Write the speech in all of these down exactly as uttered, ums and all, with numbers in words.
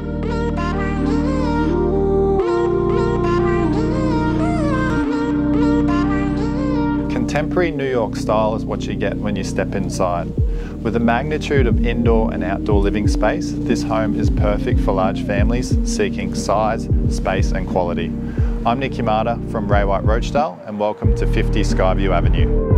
Contemporary New York style is what you get when you step inside. With a magnitude of indoor and outdoor living space, this home is perfect for large families seeking size, space and quality. I'm Nick Yamada from Ray White Rochedale and welcome to fifty Skyview Avenue.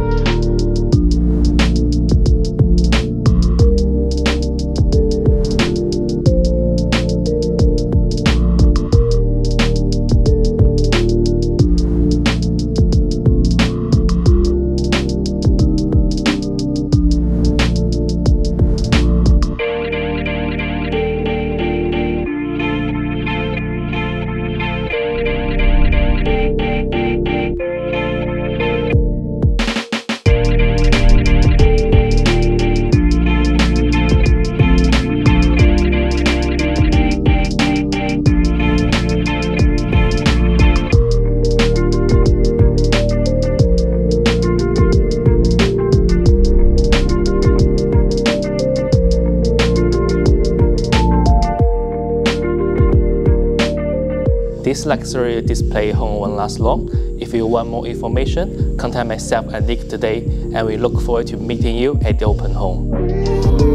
This luxury display home won't last long. If you want more information, contact myself and Nick today, and we look forward to meeting you at the open home.